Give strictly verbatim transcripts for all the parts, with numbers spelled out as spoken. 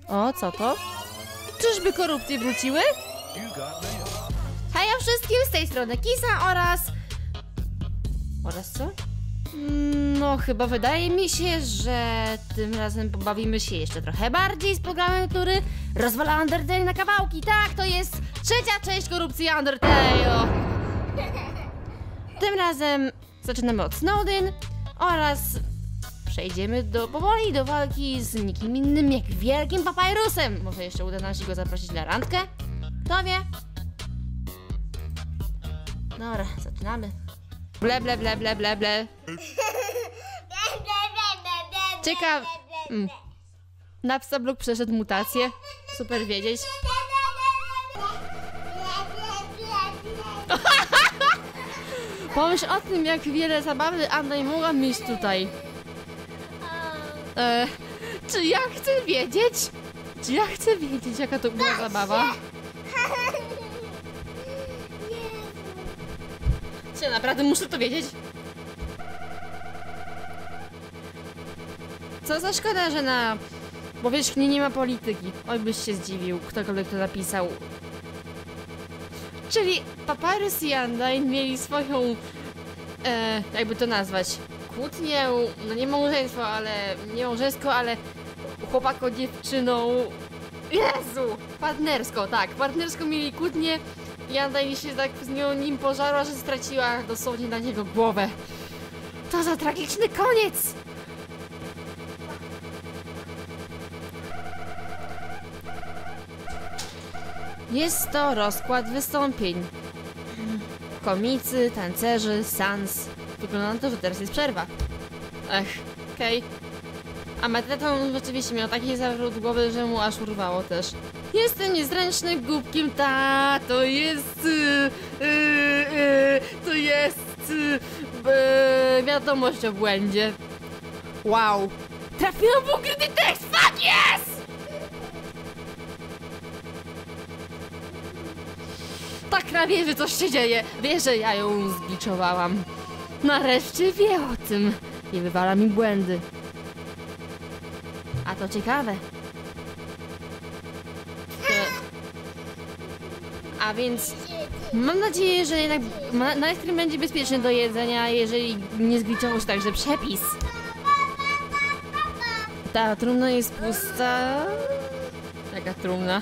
O, co to? Czyżby korupcje wróciły? Hej wszystkim, z tej strony Kisa oraz... Oraz co? No, chyba wydaje mi się, że tym razem pobawimy się jeszcze trochę bardziej z programem, który rozwala Undertale na kawałki. Tak, to jest trzecia część korupcji Undertale. Tym razem zaczynamy od Snowdin oraz przejdziemy do, powoli do walki z nikim innym jak wielkim Papyrusem. Może jeszcze uda nam się go zaprosić na randkę? Kto wie? Dobra, zaczynamy. Ble, ble, ble, ble, ble, ble. Ciekaw... Mm. Napstablok przeszedł mutację. Super wiedzieć. Pomyśl o tym, jak wiele zabawy Anna mogła mieć tutaj. E, czy ja chcę wiedzieć? Czy ja chcę wiedzieć, jaka to była zabawa? Czy naprawdę muszę to wiedzieć? Co za szkoda, że na powierzchni nie ma polityki. Oj, byś się zdziwił, ktokolwiek to napisał. Czyli Papyrus i Undyne mieli swoją, e, jakby to nazwać, kłótnię, no nie małżeństwo, ale nie małżeństwo, ale chłopako-dziewczyną. Jezu! Partnersko, tak, partnersko mieli kłótnię i Undyne się tak z nią nim pożarła, że straciła dosłownie na niego głowę. To za tragiczny koniec! Jest to rozkład wystąpień. Komicy, tancerzy, sans. Wygląda na to, że teraz jest przerwa. Ech, okej. Okay. A Metreton rzeczywiście miał taki zawrót głowy, że mu aż urwało też. Jestem niezręcznym głupkiem, ta, to jest... Yy, yy, to jest... Yy, wiadomość o błędzie. Wow. Trafiłam w ukryty tekst, fuck yes! Tak na wie, że coś się dzieje. Wie, że ja ją zgliczowałam. Nareszcie wie o tym. I wywala mi błędy. A to ciekawe. To... A więc mam nadzieję, że jednak najskrim będzie bezpieczny do jedzenia, jeżeli nie zgliczował się także przepis. Ta trumna jest pusta. Jaka trumna?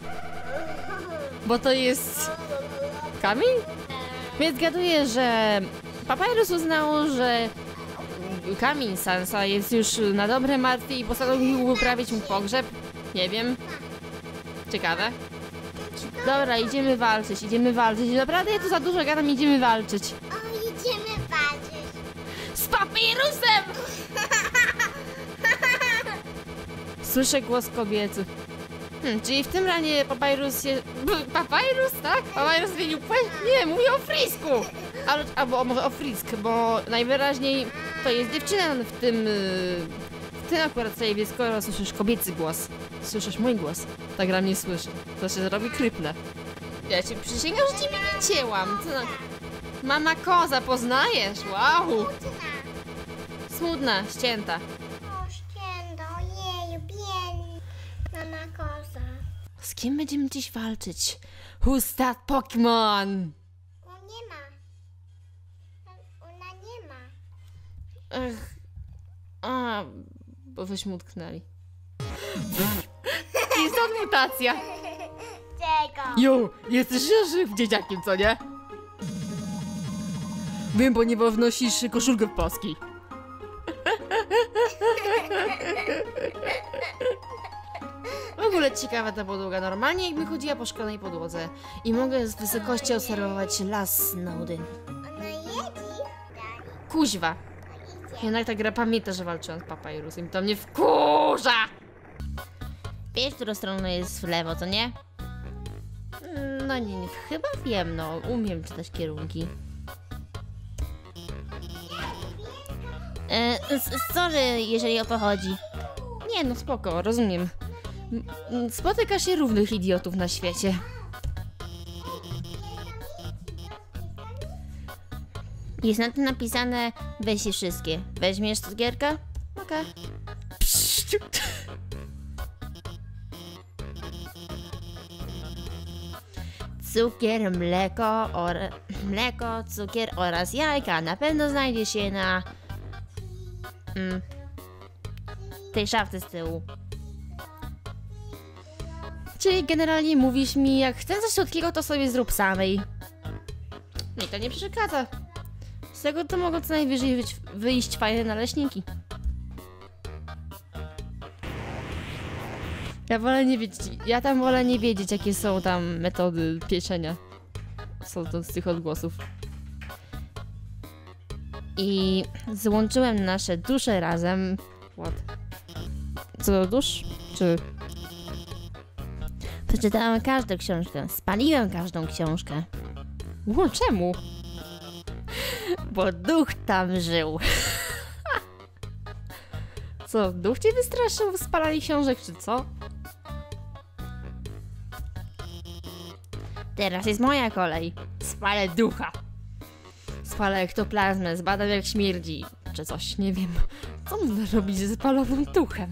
Bo to jest... kamień? Więc zgaduję, że Papyrus uznał, że kamień Sansa jest już na dobre martwy i postanowił wyprawić mu pogrzeb. Nie wiem. Ciekawe. Dobra, idziemy walczyć, idziemy walczyć. Naprawdę ja tu za dużo gadam, idziemy walczyć. O, idziemy walczyć. Z Papyrusem! Słyszę głos kobiecy. Hmm, czyli w tym ranie Papyrus się... Papyrus, tak? Papyrus zmienił płeć? Nie, mówię o Frisku! Albo, albo może o Frisk, bo najwyraźniej to jest dziewczyna w tym... W tym akurat sobie, skoro słyszysz kobiecy głos. Słyszysz mój głos. Ta gra mnie słyszy. To się zrobi kryple. Ja ci przysięgam, że ciebie nie cięłam. Co? Mama koza, poznajesz? Wow! Smutna. Smutna, ścięta. O, ścięta, ojeju, bieli. Mama koza. Z kim będziemy dziś walczyć? Who's that Pokémon? O, nie ma. Ona nie ma. Ech. A, bo wyśmy utknęli. I stąd mutacja. Czego? Jo, jesteś żyw dzieciakiem, co nie? Wiem, ponieważ nosisz koszulkę w paski. W ogóle ciekawa ta podłoga. Normalnie jakbym chodziła po szklanej podłodze i mogę z wysokości obserwować las Snowdin. Ona jedzi? Kuźwa. Jednak ta gra pamięta, że walczyłam z Papyrusem. To mnie wkurza! Wiesz, która strona jest w lewo, co nie? No nie, nie, chyba wiem, no. Umiem czytać kierunki. E, sorry, jeżeli o to chodzi. Nie, no spoko, rozumiem. Spotyka się równych idiotów na świecie. Jest na tym napisane, weź je wszystkie. Weźmiesz cukierka? Okej. Okay. Cukier, mleko, or... mleko, cukier oraz jajka. Na pewno znajdzie się na... Mm, tej szafce z tyłu. Czyli generalnie mówisz mi, jak chcesz coś słodkiego, to sobie zrób samej. Mi to nie przeszkadza. Z tego to mogą co najwyżej wyjść, wyjść fajne naleśniki. Ja wolę nie wiedzieć, ja tam wolę nie wiedzieć, jakie są tam metody pieczenia. Są to z tych odgłosów. I złączyłem nasze dusze razem. What? Co do dusz? Czy... Przeczytałem każdą książkę. Spaliłem każdą książkę. Ło, czemu? Bo duch tam żył. Co, duch cię wystraszył w spalaniu książek, czy co? Teraz jest moja kolej. Spalę ducha. Spalę ektoplazmę, zbadam jak śmierdzi. Czy coś, nie wiem. Co można robić ze spalonym duchem?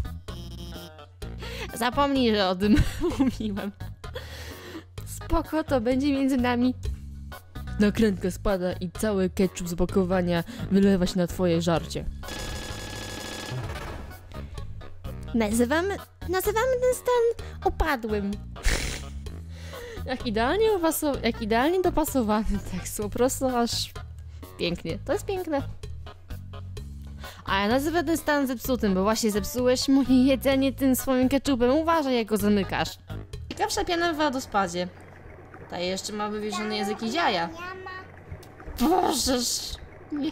Zapomnij, że o tym mówiłem. Spoko, to będzie między nami. Nakrętka spada i cały ketchup z opakowania wylewa się na twoje żarcie. Nazywamy, nazywamy ten stan upadłym. Jak idealnie, upasow- jak idealnie dopasowany tekst, po prostu aż pięknie. To jest piękne. A ja nazywam ten stan zepsutym, bo właśnie zepsułeś moje jedzenie tym swoim ketchupem. Uważaj, jak go zamykasz. Ciekawsza piana w wodospadzie. Ta jeszcze ma wywieszony język i dziaja. Bożeż! Nie.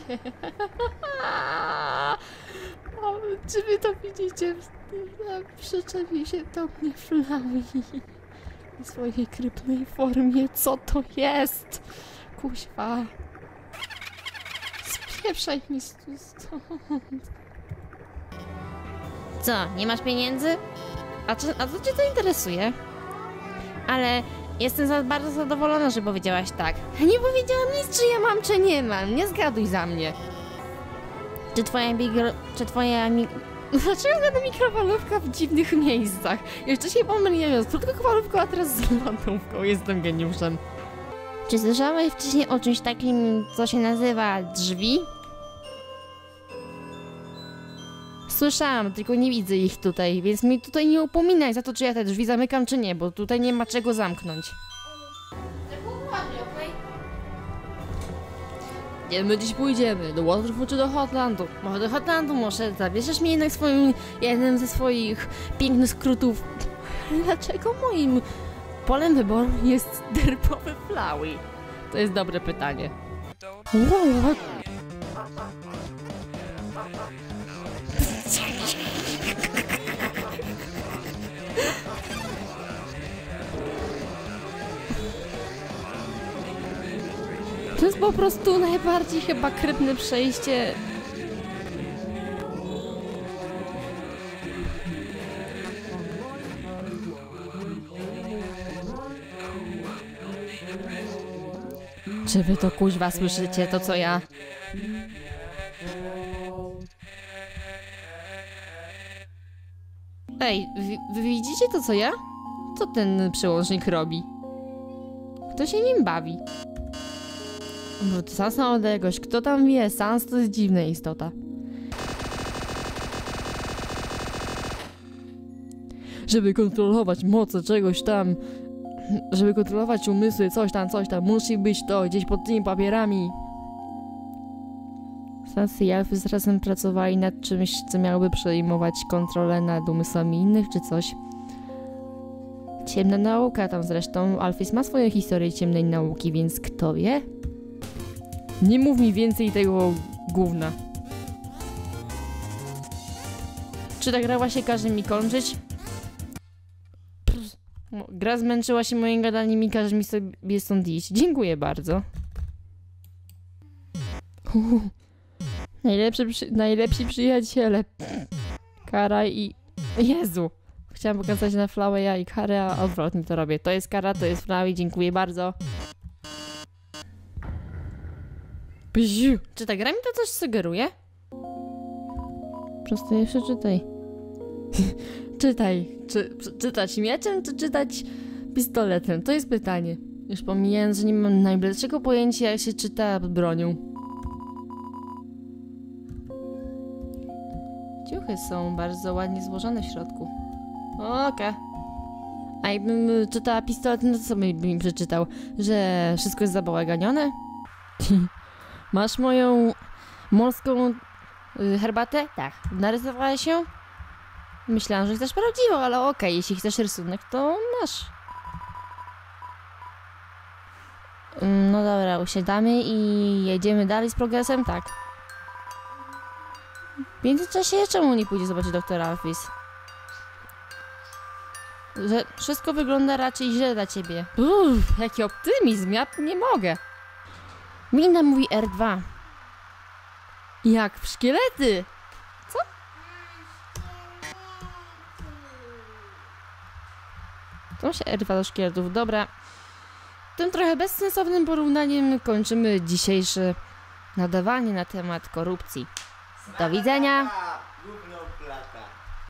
O, czy wy to widzicie? Przyczepi się do mnie Flami. W swojej krypnej formie. Co to jest? Kuźwa. Spieprzaj mi stąd. Co, nie masz pieniędzy? A, czy, a co cię to interesuje? Ale jestem za bardzo zadowolona, że powiedziałaś tak. Nie powiedziałam nic, czy ja mam, czy nie mam. Nie zgaduj za mnie. Czy twoja mikro... Czy twoja mi... Dlaczego gada mikrofalówka w dziwnych miejscach? Jeszcze się pomyliłem z krótkofalówką, a teraz z lodówką. Jestem geniuszem. Czy słyszałeś wcześniej o czymś takim, co się nazywa drzwi? Słyszałam, tylko nie widzę ich tutaj, więc mi tutaj nie upominaj za to, czy ja te drzwi zamykam, czy nie, bo tutaj nie ma czego zamknąć. Gdzie my dziś pójdziemy? Do Waterfall czy do Hotlandu? Może do Hotlandu, może zabierzesz mnie jednak swoim, jednym ze swoich pięknych skrótów. Dlaczego moim polem wyboru jest derpowy Flowey? To jest dobre pytanie. Wow. To jest po prostu najbardziej chyba krypne przejście. Czy wy to kuźwa słyszycie, to co ja? Ej, wy, wy widzicie to co ja? Co ten przełącznik robi? Kto się nim bawi? Bo to Sans na odległość, kto tam wie? Sans to jest dziwna istota. Żeby kontrolować moce czegoś tam, żeby kontrolować umysły, coś tam, coś tam, musi być to gdzieś pod tymi papierami. Sans i Alfys razem pracowali nad czymś, co miałoby przejmować kontrolę nad umysłami innych, czy coś. Ciemna nauka tam zresztą. Alfys ma swoją historię ciemnej nauki, więc kto wie? Nie mów mi więcej tego gówna. Czy ta gra właśnie każe mi kończyć? Pff, gra zmęczyła się moim gadaniem i każe mi sobie stąd iść. Dziękuję bardzo. Uh, najlepszy, przy, najlepsi przyjaciele. Kara i... Jezu! Chciałam pokazać na Flowey'a i Karę, a odwrotnie to robię. To jest Kara, to jest Flowey. Dziękuję bardzo. Bziu. Czy ta gra mi to coś sugeruje? Prosto je przeczytaj. Czytaj. Czy, czytać mieczem, czy czytać pistoletem? To jest pytanie. Już pomijając, że nie mam najbladszego pojęcia, jak się czyta pod bronią. Ciuchy są bardzo ładnie złożone w środku. Okej. A jakbym czytała pistolet, no to co bym mi przeczytał? Że wszystko jest zabałaganione? Masz moją morską y, herbatę? Tak. Narysowała się? Myślałam, że chcesz prawdziwą, ale okej, jeśli chcesz rysunek, to masz. No dobra, usiadamy i jedziemy dalej z progresem? Tak. W międzyczasie czemu nie pójdzie zobaczyć doktora Alphys? Że wszystko wygląda raczej źle dla ciebie. Uff, jaki optymizm, ja nie mogę. Mina mówi R dwa. Jak w szkielety? Co? To się R dwa do szkieletów, dobra. Tym trochę bezsensownym porównaniem kończymy dzisiejsze nadawanie na temat korupcji. Do widzenia! Gówno plata.